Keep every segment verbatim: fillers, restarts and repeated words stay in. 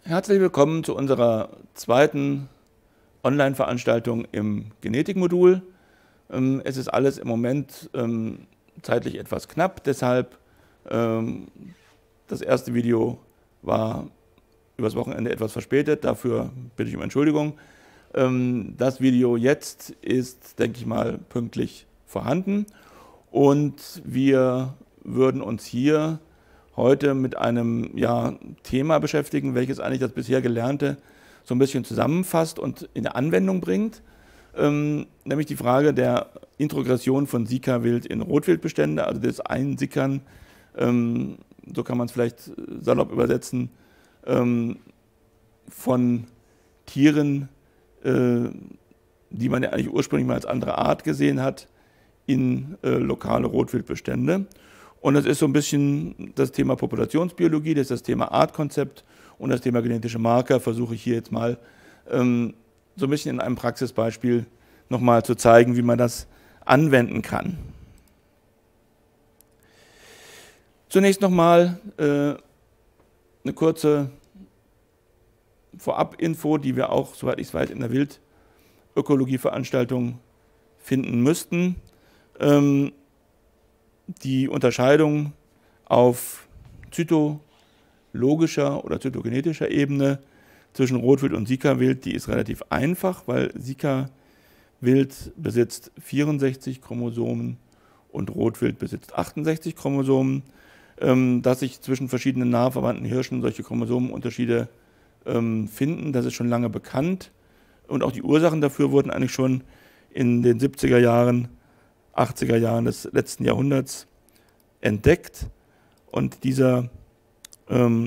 Herzlich willkommen zu unserer zweiten Online-Veranstaltung im Genetikmodul. Ähm, Es ist alles im Moment ähm, zeitlich etwas knapp, deshalb ähm, das erste Video war übers Wochenende etwas verspätet, dafür bitte ich um Entschuldigung. Ähm, Das Video jetzt ist, denke ich mal, pünktlich vorhanden und wir würden uns hier heute mit einem ja, Thema beschäftigen, welches eigentlich das bisher Gelernte so ein bisschen zusammenfasst und in der Anwendung bringt, ähm, nämlich die Frage der Introgression von Sika-Wild in Rotwildbestände, also das Einsickern, ähm, so kann man es vielleicht salopp übersetzen, ähm, von Tieren, äh, die man ja eigentlich ursprünglich mal als andere Art gesehen hat, in äh, lokale Rotwildbestände. Und das ist so ein bisschen das Thema Populationsbiologie, das ist das Thema Artkonzept und das Thema genetische Marker, versuche ich hier jetzt mal ähm, so ein bisschen in einem Praxisbeispiel nochmal zu zeigen, wie man das anwenden kann. Zunächst nochmal äh, eine kurze Vorab-Info, die wir auch, soweit ich es weiß, in der Wildökologie-Veranstaltung finden müssten. Ähm, Die Unterscheidung auf zytologischer oder zytogenetischer Ebene zwischen Rotwild und Sika-Wild, die ist relativ einfach, weil Sika-Wild besitzt vierundsechzig Chromosomen und Rotwild besitzt achtundsechzig Chromosomen. Ähm, dass sich zwischen verschiedenen nah verwandten Hirschen solche Chromosomenunterschiede ähm, finden, das ist schon lange bekannt. Und auch die Ursachen dafür wurden eigentlich schon in den siebziger Jahren, achtziger Jahren des letzten Jahrhunderts entdeckt. Und dieser ähm,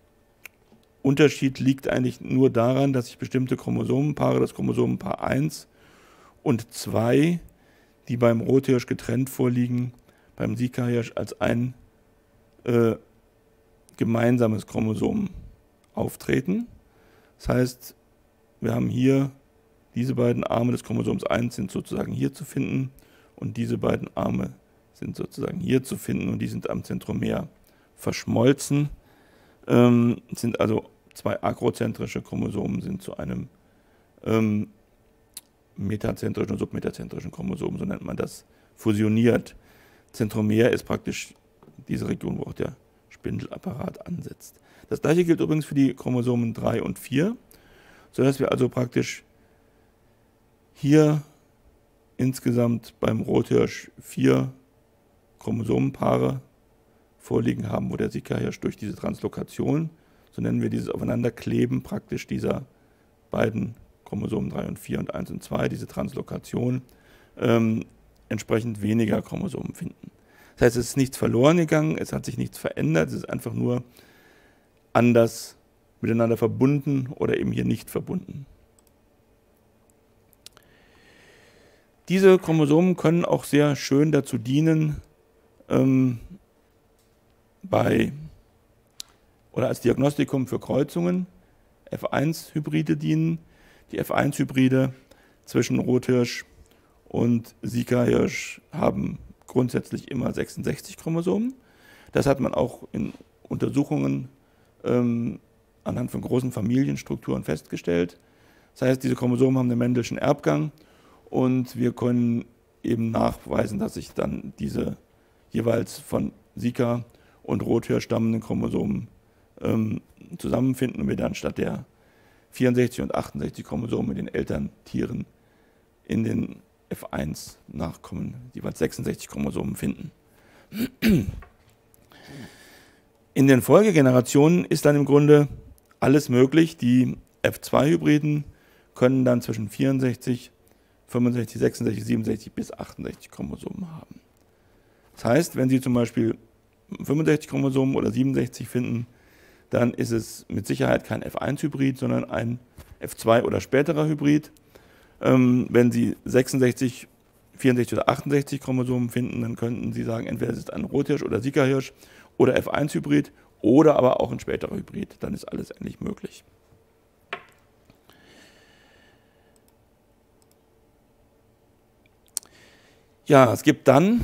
Unterschied liegt eigentlich nur daran, dass sich bestimmte Chromosomenpaare, das Chromosomenpaar eins und zwei, die beim Rothirsch getrennt vorliegen, beim Sika-Hirsch als ein äh, gemeinsames Chromosom auftreten. Das heißt, wir haben hier diese beiden Arme des Chromosoms eins sind sozusagen hier zu finden und diese beiden Arme sind sozusagen hier zu finden und die sind am Zentromer verschmolzen. Ähm, sind also zwei akrozentrische Chromosomen sind zu einem ähm, metazentrischen und submetazentrischen Chromosom, so nennt man das, fusioniert. Zentromer ist praktisch diese Region, wo auch der Spindelapparat ansetzt. Das gleiche gilt übrigens für die Chromosomen drei und vier, sodass wir also praktisch hier insgesamt beim Rothirsch vier Chromosomenpaare vorliegen haben, wo der Sika-Hirsch durch diese Translokation, so nennen wir dieses Aufeinanderkleben praktisch dieser beiden Chromosomen drei und vier und eins und zwei, diese Translokation, ähm, entsprechend weniger Chromosomen finden. Das heißt, es ist nichts verloren gegangen, es hat sich nichts verändert, es ist einfach nur anders miteinander verbunden oder eben hier nicht verbunden. Diese Chromosomen können auch sehr schön dazu dienen, ähm, bei oder als Diagnostikum für Kreuzungen, F eins Hybride dienen. Die F eins Hybride zwischen Rothirsch und Sika-Hirsch haben grundsätzlich immer sechsundsechzig Chromosomen. Das hat man auch in Untersuchungen ähm, anhand von großen Familienstrukturen festgestellt. Das heißt, diese Chromosomen haben einen Mendelschen Erbgang und wir können eben nachweisen, dass sich dann diese jeweils von Sika und Rothirsch stammenden Chromosomen ähm, zusammenfinden und wir dann statt der vierundsechzig und achtundsechzig Chromosomen in den Elterntieren in den F eins Nachkommen jeweils sechsundsechzig Chromosomen finden. In den Folgegenerationen ist dann im Grunde alles möglich. Die F zwei Hybriden können dann zwischen vierundsechzig, fünfundsechzig, sechsundsechzig, siebenundsechzig bis achtundsechzig Chromosomen haben. Das heißt, wenn Sie zum Beispiel fünfundsechzig Chromosomen oder siebenundsechzig finden, dann ist es mit Sicherheit kein F eins Hybrid, sondern ein F zwei oder späterer Hybrid. Ähm, wenn Sie sechsundsechzig, vierundsechzig oder achtundsechzig Chromosomen finden, dann könnten Sie sagen, entweder es ist ein Rothirsch oder Sika-Hirsch oder F eins Hybrid oder aber auch ein späterer Hybrid. Dann ist alles eigentlich möglich. Ja, es gibt dann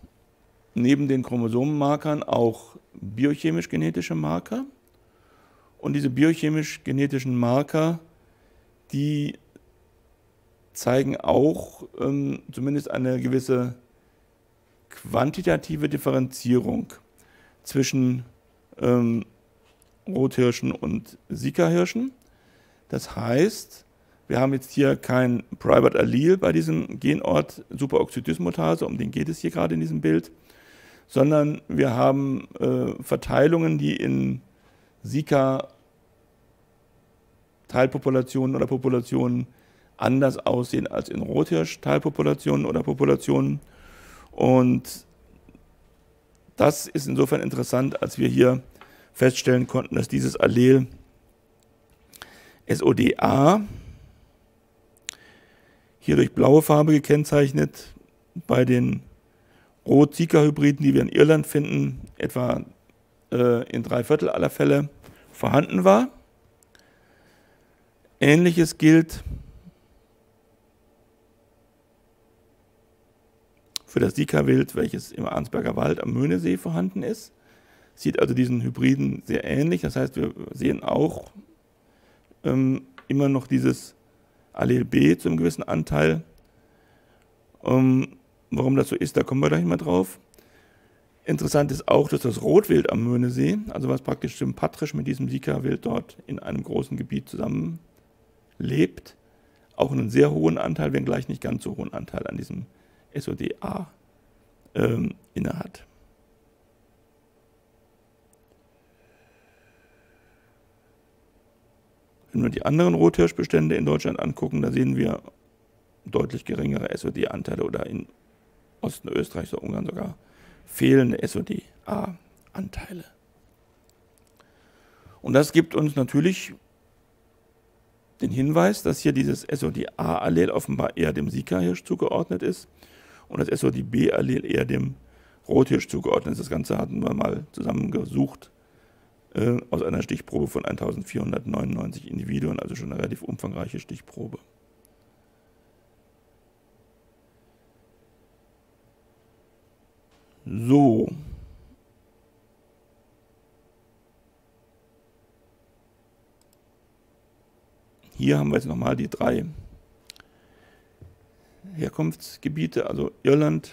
neben den Chromosomenmarkern auch biochemisch-genetische Marker. Und diese biochemisch-genetischen Marker, die zeigen auch ähm, zumindest eine gewisse quantitative Differenzierung zwischen ähm, Rothirschen und Zika-Hirschen. Das heißt, wir haben jetzt hier kein Private Allele bei diesem Genort Superoxidismutase, um den geht es hier gerade in diesem Bild, sondern wir haben äh, Verteilungen, die in Zika-Teilpopulationen oder Populationen anders aussehen als in Rothirsch-Teilpopulationen oder Populationen. Und das ist insofern interessant, als wir hier feststellen konnten, dass dieses Allel S O D A, hier durch blaue Farbe gekennzeichnet, bei den Rot-Zika-Hybriden, die wir in Irland finden, etwa äh, in drei Viertel aller Fälle vorhanden war. Ähnliches gilt für das Zika-Wild, welches im Arnsberger Wald am Möhnesee vorhanden ist. Sieht also diesen Hybriden sehr ähnlich. Das heißt, wir sehen auch ähm, immer noch dieses Allel B zu einem gewissen Anteil. Ähm, warum das so ist, da kommen wir gleich mal drauf. Interessant ist auch, dass das Rotwild am Möhnesee, also was praktisch sympatrisch mit diesem Zika-Wild dort in einem großen Gebiet zusammenlebt, auch einen sehr hohen Anteil, wenngleich nicht ganz so hohen Anteil an diesem S O D A ähm, innehat. Wenn wir die anderen Rothirschbestände in Deutschland angucken, da sehen wir deutlich geringere S O D-Anteile oder in Osten Österreichs oder Ungarn sogar fehlende S O D A-Anteile. Und das gibt uns natürlich den Hinweis, dass hier dieses S O D A-Allel offenbar eher dem Zika-Hirsch zugeordnet ist und das S O D B-Allel eher dem Rothirsch zugeordnet ist. Das Ganze hatten wir mal zusammengesucht äh, aus einer Stichprobe von eintausendvierhundertneunundneunzig Individuen, also schon eine relativ umfangreiche Stichprobe. So. Hier haben wir jetzt nochmal die drei Herkunftsgebiete, also Irland,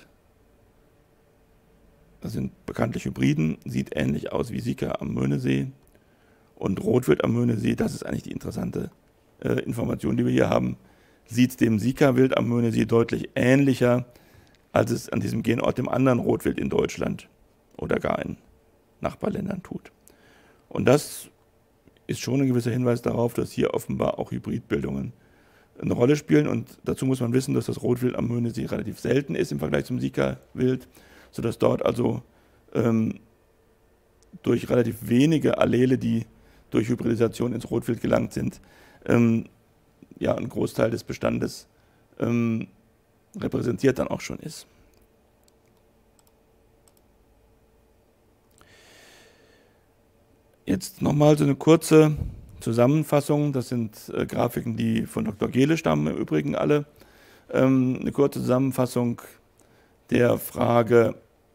das sind bekanntlich Hybriden, sieht ähnlich aus wie Zika am Möhnesee und Rotwild am Möhnesee, das ist eigentlich die interessante äh, Information, die wir hier haben, sieht dem Zika-Wild am Möhnesee deutlich ähnlicher, als es an diesem Genort dem anderen Rotwild in Deutschland oder gar in Nachbarländern tut. Und das ist schon ein gewisser Hinweis darauf, dass hier offenbar auch Hybridbildungen eine Rolle spielen. Und dazu muss man wissen, dass das Rotwild am Möhnesee relativ selten ist im Vergleich zum Zika-Wild, sodass dort also ähm, durch relativ wenige Allele, die durch Hybridisation ins Rotwild gelangt sind, ähm, ja, ein Großteil des Bestandes ähm, repräsentiert dann auch schon ist. Jetzt nochmal so eine kurze Zusammenfassung, das sind äh, Grafiken, die von Doktor Gehle stammen, im Übrigen alle. Ähm, eine kurze Zusammenfassung der Frage,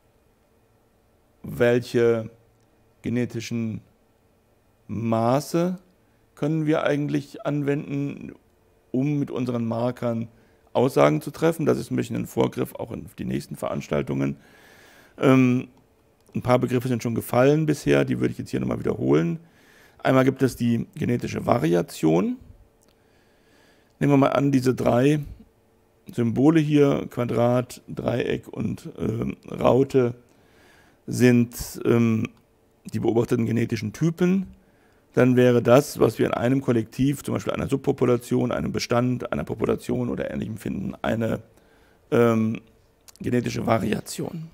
welche genetischen Maße können wir eigentlich anwenden, um mit unseren Markern Aussagen zu treffen. Das ist ein bisschen ein Vorgriff auch auf die nächsten Veranstaltungen. Ähm, ein paar Begriffe sind schon gefallen bisher, die würde ich jetzt hier nochmal wiederholen. Einmal gibt es die genetische Variation. Nehmen wir mal an, diese drei Symbole hier, Quadrat, Dreieck und ähm, Raute, sind ähm, die beobachteten genetischen Typen. Dann wäre das, was wir in einem Kollektiv, zum Beispiel einer Subpopulation, einem Bestand, einer Population oder Ähnlichem finden, eine ähm, genetische Variation.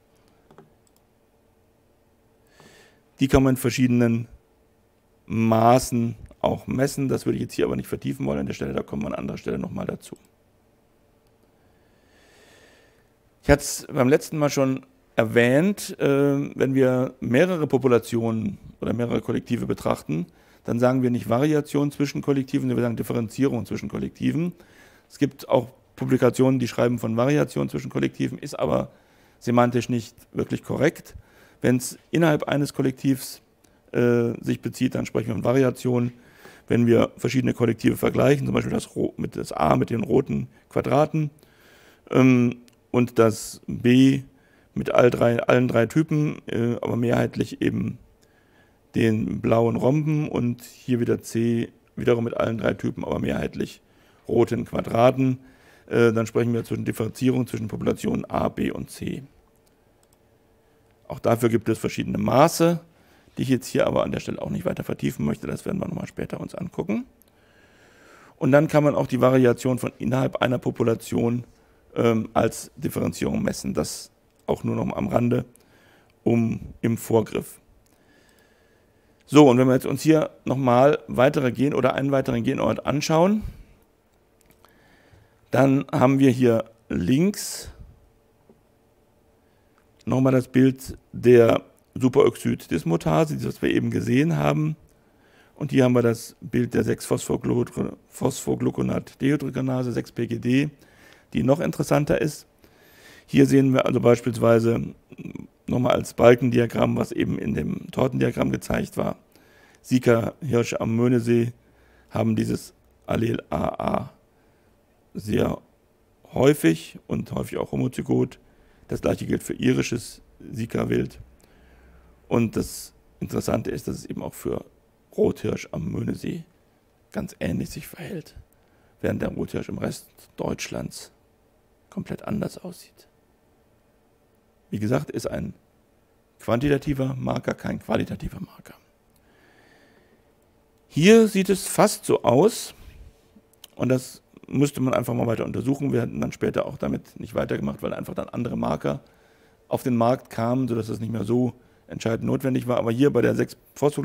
Die kann man in verschiedenen Maßen auch messen. Das würde ich jetzt hier aber nicht vertiefen wollen an der Stelle, da kommen wir an anderer Stelle nochmal dazu. Ich hatte es beim letzten Mal schon erwähnt, äh, wenn wir mehrere Populationen oder mehrere Kollektive betrachten, dann sagen wir nicht Variation zwischen Kollektiven, wir sagen Differenzierung zwischen Kollektiven. Es gibt auch Publikationen, die schreiben von Variation zwischen Kollektiven, ist aber semantisch nicht wirklich korrekt. Wenn es innerhalb eines Kollektivs äh, sich bezieht, dann sprechen wir von Variation. Wenn wir verschiedene Kollektive vergleichen, zum Beispiel das, mit das A mit den roten Quadraten ähm, und das B mit all drei, allen drei Typen, äh, aber mehrheitlich eben den blauen Rhomben und hier wieder C, wiederum mit allen drei Typen, aber mehrheitlich roten Quadraten. Äh, dann sprechen wir zwischen Differenzierung zwischen Populationen A, B und C. Auch dafür gibt es verschiedene Maße, die ich jetzt hier aber an der Stelle auch nicht weiter vertiefen möchte. Das werden wir nochmal später uns angucken. Und dann kann man auch die Variation von innerhalb einer Population ähm, als Differenzierung messen. Das auch nur noch am Rande um, im Vorgriff. So, und wenn wir jetzt uns hier nochmal weitere Gen- oder einen weiteren Genort anschauen, dann haben wir hier links nochmal das Bild der Superoxid-Dismutase, das wir eben gesehen haben. Und hier haben wir das Bild der sechs Phosphogluconat-Dehydrogenase, sechs P G D, die noch interessanter ist. Hier sehen wir also beispielsweise nochmal als Balkendiagramm, was eben in dem Tortendiagramm gezeigt war. Sika, Hirsche am Möhnesee haben dieses Allel A A sehr häufig und häufig auch homozygot. Das gleiche gilt für irisches Sika-Wild. Und das Interessante ist, dass es eben auch für Rothirsch am Möhnesee ganz ähnlich sich verhält, während der Rothirsch im Rest Deutschlands komplett anders aussieht. Wie gesagt, ist ein quantitativer Marker, kein qualitativer Marker. Hier sieht es fast so aus, und das müsste man einfach mal weiter untersuchen. Wir hätten dann später auch damit nicht weitergemacht, weil einfach dann andere Marker auf den Markt kamen, sodass das nicht mehr so entscheidend notwendig war. Aber hier bei der sechs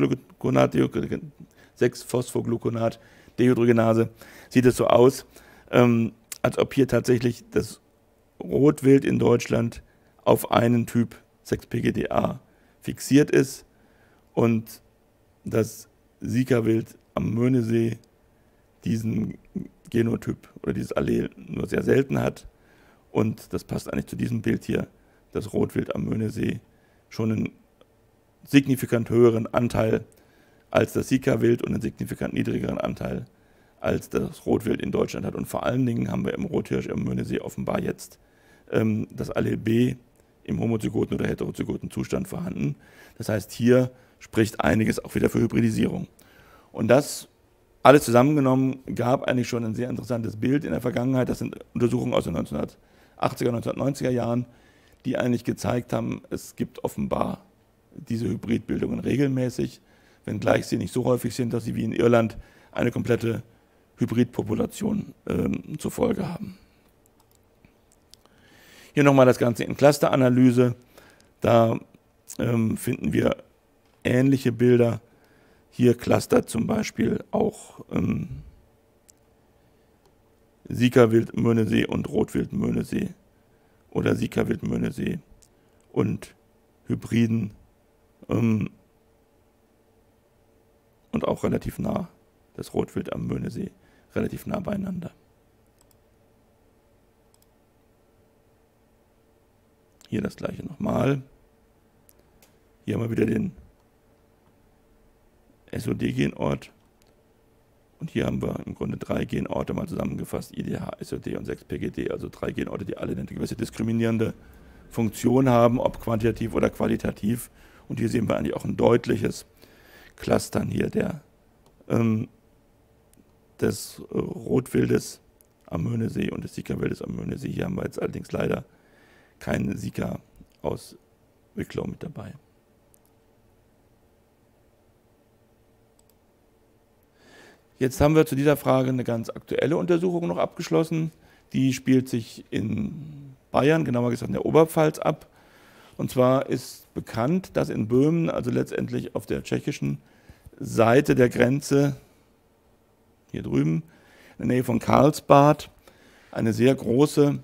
Phosphogluconat-Dehydrogenase sieht es so aus, ähm, als ob hier tatsächlich das Rotwild in Deutschland auf einen Typ sechs P G D A fixiert ist und das Sika-Wild am Möhnesee diesen Genotyp oder dieses Allel nur sehr selten hat. Und das passt eigentlich zu diesem Bild hier, das Rotwild am Möhnesee schon einen signifikant höheren Anteil als das Sika-Wild und einen signifikant niedrigeren Anteil als das Rotwild in Deutschland hat. Und vor allen Dingen haben wir im Rothirsch am Möhnesee offenbar jetzt ähm, das Allel B im homozygoten oder heterozygoten Zustand vorhanden. Das heißt, hier spricht einiges auch wieder für Hybridisierung. Und das alles zusammengenommen gab eigentlich schon ein sehr interessantes Bild in der Vergangenheit. Das sind Untersuchungen aus den neunzehnhundertachtziger, neunzehnhundertneunziger Jahren, die eigentlich gezeigt haben, es gibt offenbar diese Hybridbildungen regelmäßig, wenngleich sie nicht so häufig sind, dass sie wie in Irland eine komplette Hybridpopulation ähm, zur Folge haben. Hier nochmal das Ganze in Clusteranalyse. Da ähm, finden wir ähnliche Bilder. Hier clustert zum Beispiel auch ähm, Sika-Wild Möhnesee und Rotwild Möhnesee oder Sika-Wild Möhnesee und Hybriden ähm, und auch relativ nah, das Rotwild am Möhnesee, relativ nah beieinander. Hier das gleiche nochmal. Hier haben wir wieder den S O D-Genort. Und hier haben wir im Grunde drei Genorte mal zusammengefasst, I D H, S O D und sechs P G D, also drei Genorte, die alle eine gewisse diskriminierende Funktion haben, ob quantitativ oder qualitativ. Und hier sehen wir eigentlich auch ein deutliches Clustern hier der, ähm, des Rotwildes am Möhnesee und des Sika-Wildes am Möhnesee. Hier haben wir jetzt allerdings leider keine Sika aus Wicklow mit dabei. Jetzt haben wir zu dieser Frage eine ganz aktuelle Untersuchung noch abgeschlossen. Die spielt sich in Bayern, genauer gesagt in der Oberpfalz ab. Und zwar ist bekannt, dass in Böhmen, also letztendlich auf der tschechischen Seite der Grenze, hier drüben, in der Nähe von Karlsbad, eine sehr große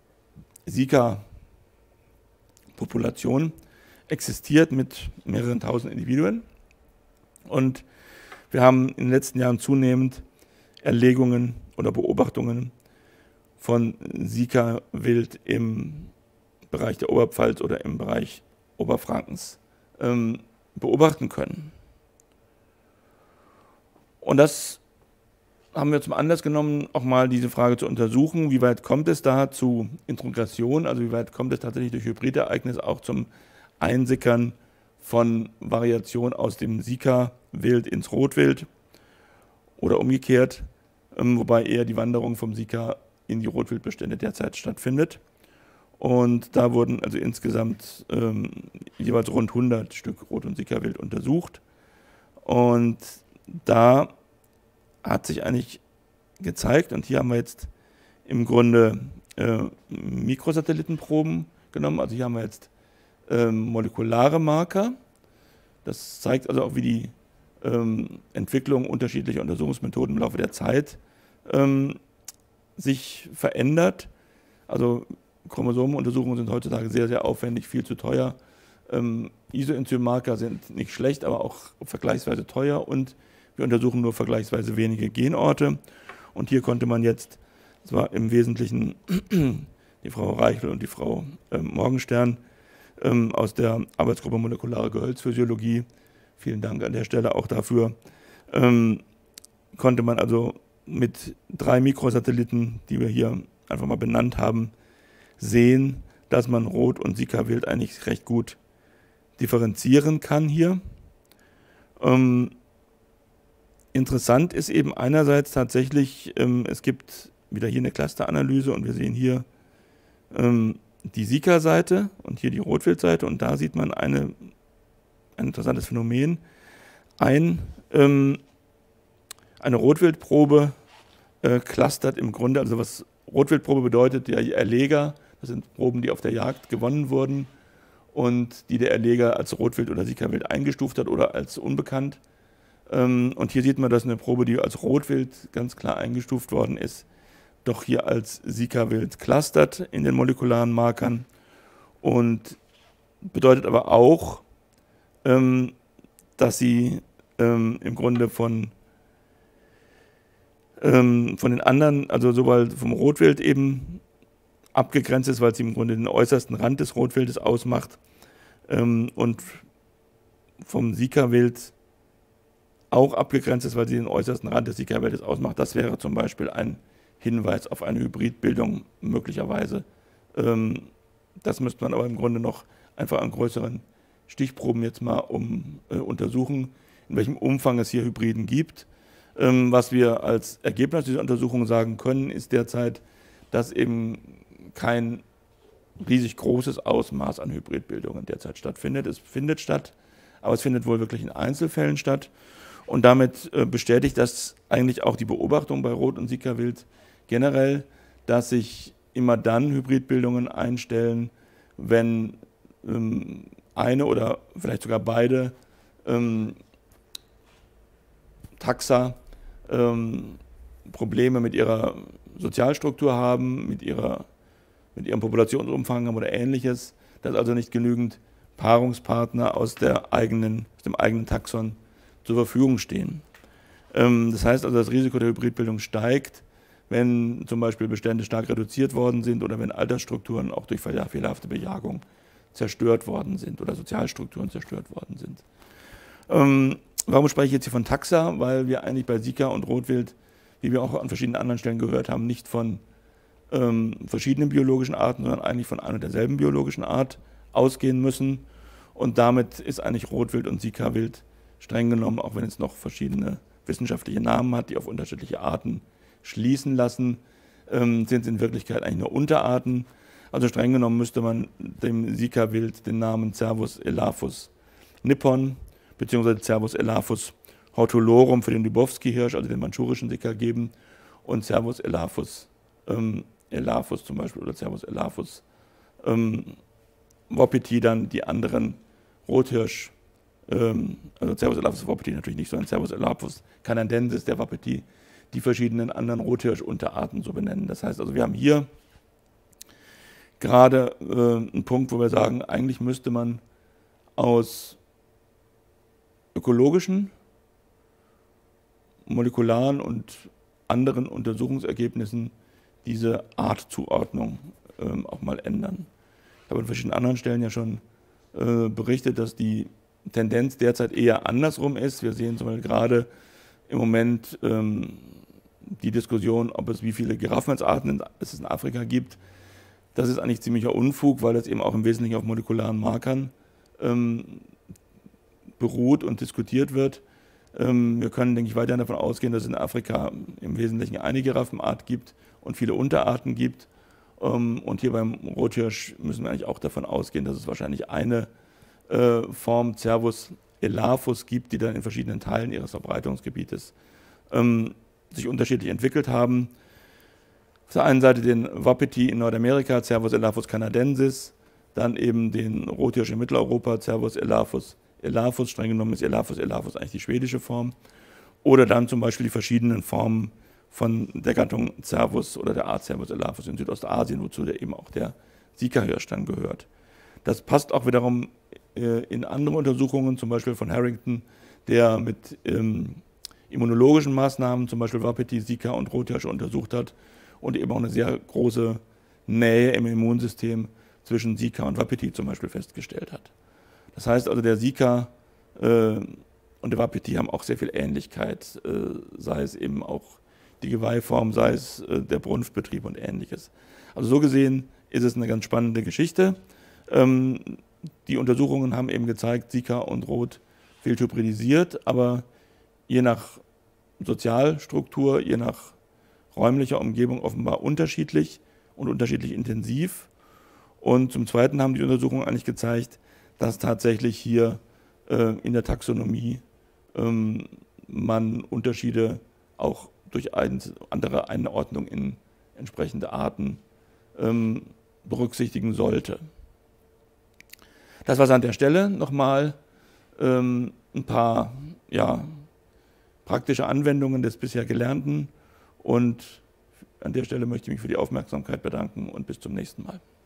Sika-Population existiert mit mehreren tausend Individuen. Und wir haben in den letzten Jahren zunehmend Erlegungen oder Beobachtungen von Sika-Wild im Bereich der Oberpfalz oder im Bereich Oberfrankens ähm, beobachten können. Und das haben wir zum Anlass genommen, auch mal diese Frage zu untersuchen, wie weit kommt es da zu Introgression, also wie weit kommt es tatsächlich durch Hybridereignisse auch zum Einsickern von Variation aus dem Sika-Wild ins Rotwild oder umgekehrt, ähm, wobei eher die Wanderung vom Sika in die Rotwildbestände derzeit stattfindet. Und da wurden also insgesamt ähm, jeweils rund hundert Stück Rot- und Sika-Wild untersucht. Und da hat sich eigentlich gezeigt, und hier haben wir jetzt im Grunde äh, Mikrosatellitenproben genommen, also hier haben wir jetzt ähm, molekulare Marker. Das zeigt also auch, wie die ähm, Entwicklung unterschiedlicher Untersuchungsmethoden im Laufe der Zeit ähm, sich verändert. Also Chromosomenuntersuchungen sind heutzutage sehr, sehr aufwendig, viel zu teuer. Ähm, Isoenzymmarker sind nicht schlecht, aber auch vergleichsweise teuer, und wir untersuchen nur vergleichsweise wenige Genorte. Und hier konnte man jetzt, das war im Wesentlichen die Frau Reichel und die Frau ähm, Morgenstern ähm, aus der Arbeitsgruppe Molekulare Gehölzphysiologie, vielen Dank an der Stelle auch dafür, ähm, konnte man also mit drei Mikrosatelliten, die wir hier einfach mal benannt haben, sehen, dass man Rot- und Sika-Wild eigentlich recht gut differenzieren kann hier. Ähm, interessant ist eben einerseits tatsächlich, ähm, es gibt wieder hier eine Clusteranalyse und wir sehen hier ähm, die Sika-Seite und hier die Rotwild-Seite, und da sieht man eine, ein interessantes Phänomen. Ein, ähm, eine Rotwildprobe äh, clustert im Grunde, also was Rotwildprobe bedeutet, der Erleger, das sind Proben, die auf der Jagd gewonnen wurden und die der Erleger als Rotwild oder Sika-Wild eingestuft hat oder als unbekannt. Und hier sieht man, dass eine Probe, die als Rotwild ganz klar eingestuft worden ist, doch hier als Sika-Wild clustert in den molekularen Markern, und bedeutet aber auch, dass sie im Grunde von, von den anderen, also sowohl vom Rotwild eben abgegrenzt ist, weil sie im Grunde den äußersten Rand des Rotwildes ausmacht, und vom Sika-Wild auch abgegrenzt ist, weil sie den äußersten Rand des Sika-Wildes ausmacht. Das wäre zum Beispiel ein Hinweis auf eine Hybridbildung möglicherweise. Das müsste man aber im Grunde noch einfach an größeren Stichproben jetzt mal um, äh, untersuchen, in welchem Umfang es hier Hybriden gibt. Ähm, was wir als Ergebnis dieser Untersuchung sagen können, ist derzeit, dass eben kein riesig großes Ausmaß an Hybridbildungen derzeit stattfindet. Es findet statt, aber es findet wohl wirklich in Einzelfällen statt. Und damit äh, bestätigt das eigentlich auch die Beobachtung bei Rot- und Sika-Wild generell, dass sich immer dann Hybridbildungen einstellen, wenn ähm, eine oder vielleicht sogar beide ähm, Taxa ähm, Probleme mit ihrer Sozialstruktur haben, mit, ihrer, mit ihrem Populationsumfang haben oder ähnliches, dass also nicht genügend Paarungspartner aus, der eigenen, aus dem eigenen Taxon zur Verfügung stehen. Ähm, das heißt also, das Risiko der Hybridbildung steigt, wenn zum Beispiel Bestände stark reduziert worden sind oder wenn Altersstrukturen auch durch fehlerhafte Bejagung zerstört worden sind oder Sozialstrukturen zerstört worden sind. Ähm, warum spreche ich jetzt hier von Taxa? Weil wir eigentlich bei Sika und Rotwild, wie wir auch an verschiedenen anderen Stellen gehört haben, nicht von ähm, verschiedenen biologischen Arten, sondern eigentlich von einer und derselben biologischen Art ausgehen müssen. Und damit ist eigentlich Rotwild und Sika-Wild streng genommen, auch wenn es noch verschiedene wissenschaftliche Namen hat, die auf unterschiedliche Arten schließen lassen, ähm, sind es in Wirklichkeit eigentlich nur Unterarten. Also streng genommen müsste man dem Sika-Wild den Namen Cervus elaphus nippon bzw. Cervus elaphus hortulorum für den Lybowski-Hirsch, also den mandschurischen Sika, geben, und Cervus elaphus ähm, elaphus zum Beispiel oder Cervus elaphus ähm, wapiti dann die anderen Rothirsch, ähm, also Cervus elaphus wapiti natürlich nicht, sondern Cervus elaphus canadensis, der Wapiti, die verschiedenen anderen Rothirsch-Unterarten so benennen. Das heißt also, wir haben hier gerade äh, einen Punkt, wo wir sagen, eigentlich müsste man aus ökologischen, molekularen und anderen Untersuchungsergebnissen diese Artzuordnung ähm, auch mal ändern. Ich habe an verschiedenen anderen Stellen ja schon äh, berichtet, dass die Tendenz derzeit eher andersrum ist. Wir sehen zum Beispiel gerade im Moment ähm, die Diskussion, ob es wie viele Giraffenarten es in Afrika gibt. Das ist eigentlich ziemlicher Unfug, weil das eben auch im Wesentlichen auf molekularen Markern ähm, beruht und diskutiert wird. Ähm, wir können, denke ich, weiterhin davon ausgehen, dass es in Afrika im Wesentlichen eine Giraffenart gibt und viele Unterarten gibt. Ähm, und hier beim Rothirsch müssen wir eigentlich auch davon ausgehen, dass es wahrscheinlich eine äh, Form Cervus elaphus gibt, die dann in verschiedenen Teilen ihres Verbreitungsgebietes ähm, sich unterschiedlich entwickelt haben. Auf der einen Seite den Wapiti in Nordamerika, Cervus elaphus canadensis, dann eben den Rothirsch in Mitteleuropa, Cervus elaphus elaphus, streng genommen ist Elaphus elaphus eigentlich die schwedische Form, oder dann zum Beispiel die verschiedenen Formen von der Gattung Cervus oder der Art Cervus elaphus in Südostasien, wozu der eben auch der Sika-Hirsch dann gehört. Das passt auch wiederum äh, in andere Untersuchungen, zum Beispiel von Harrington, der mit ähm, immunologischen Maßnahmen, zum Beispiel Wapiti, Sika und Rothirsch untersucht hat und eben auch eine sehr große Nähe im Immunsystem zwischen Sika und Wapiti zum Beispiel festgestellt hat. Das heißt also, der Sika äh, und der Wapiti haben auch sehr viel Ähnlichkeit, äh, sei es eben auch die Geweihform, sei es äh, der Brunftbetrieb und Ähnliches. Also so gesehen ist es eine ganz spannende Geschichte. Ähm, die Untersuchungen haben eben gezeigt, Sika und Rot fehlhybridisiert, aber je nach Sozialstruktur, je nach räumlicher Umgebung offenbar unterschiedlich und unterschiedlich intensiv. Und zum Zweiten haben die Untersuchungen eigentlich gezeigt, dass tatsächlich hier äh, in der Taxonomie ähm, man Unterschiede auch durch ein, andere Einordnung in entsprechende Arten ähm, berücksichtigen sollte. Das war es an der Stelle. Nochmal ähm, ein paar ja, praktische Anwendungen des bisher Gelernten und an der Stelle möchte ich mich für die Aufmerksamkeit bedanken und bis zum nächsten Mal.